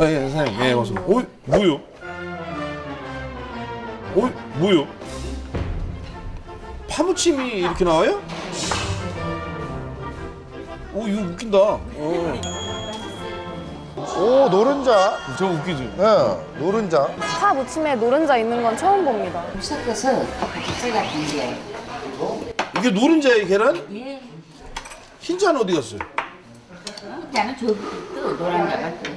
예, 사장님. 예, 맞습니다. 뭐요? 뭐요? 파무침이 이렇게 나와요? 이거 웃긴다. 오, 노른자. 저 웃기지? 네, 노른자. 파 무침에 노른자 있는 건 처음 봅니다. 섞어서 닭살 같은 게. 이게 노른자의 계란? 예. 흰자는 어디 갔어요? 나는 저기 또 노란 자가 또.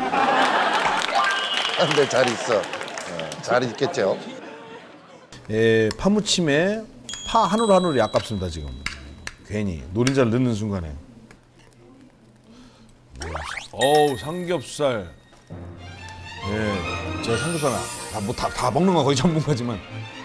근데 잘 있어. 잘 있겠죠. 예, 파무침에 파 한 올 한 올이 아깝습니다, 지금. 괜히 노른자를 넣는 순간에. 어우, 삼겹살. 예, 제가 삼겹살 다 먹는 건 거의 전문가지만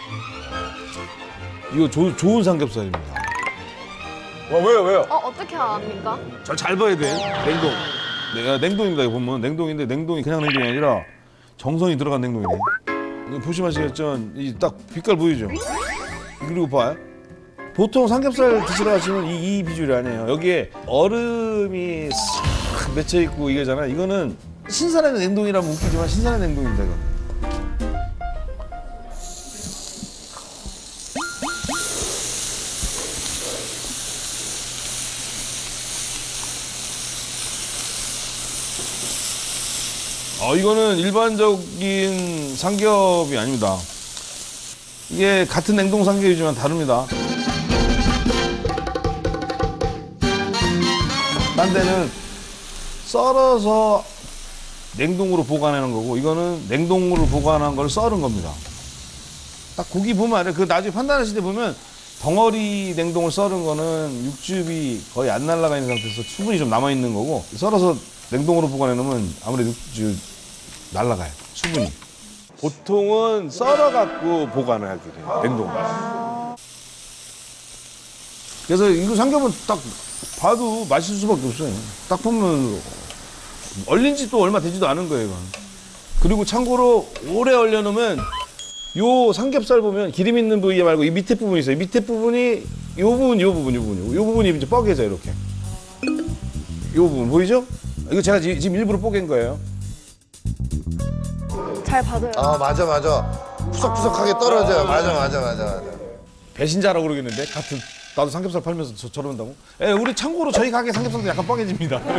이거 좋은 삼겹살입니다. 왜요? 어떻게 압니까? 잘 봐야 돼. 냉동. 냉동입니다. 이거 보면 냉동인데 냉동이 그냥 냉동이 아니라 정성이 들어간 냉동이네. 이거 보시면 아시겠지만 이 딱 빛깔 보이죠? 그리고 봐요. 보통 삼겹살 드시러 가시면 이 비주얼이 아니에요. 여기에 얼음이 싹 맺혀 있고 이거잖아요. 이거는 신선한 냉동이라면 웃기지만 신선한 냉동입니다. 이거. 이거는 일반적인 삼겹이 아닙니다. 이게 같은 냉동 삼겹이지만 다릅니다. 딴 데는 썰어서 냉동으로 보관하는 거고 이거는 냉동으로 보관한 걸 썰은 겁니다. 딱 고기 보면 알아요. 그 나중에 판단하실 때 보면 덩어리 냉동을 썰은 거는 육즙이 거의 안 날아가 있는 상태에서 수분이 좀 남아 있는 거고 썰어서 냉동으로 보관해 놓으면 아무래도 육즙 날아가요. 수분이. 보통은 썰어 갖고 보관을 하게 돼요. 냉동. 그래서 이거 삼겹은 딱 봐도 맛있을 수밖에 없어요. 딱 보면 얼린 지 또 얼마 되지도 않은 거예요, 이건. 그리고 참고로 오래 얼려놓으면 요 삼겹살 보면 기름 있는 부위 말고 이 밑에 부분이 있어요. 밑에 부분이 요 부분이 이제 뻐개져요, 이렇게. 요 부분 보이죠? 이거 제가 지금 일부러 뽀갠 거예요. 잘 받아요. 맞아. 푸석푸석하게 떨어져요. 맞아. 배신자라고 그러겠는데 나도 삼겹살 팔면서 저런다고? 예, 우리 참고로 저희 가게 삼겹살도 약간 뻐개집니다.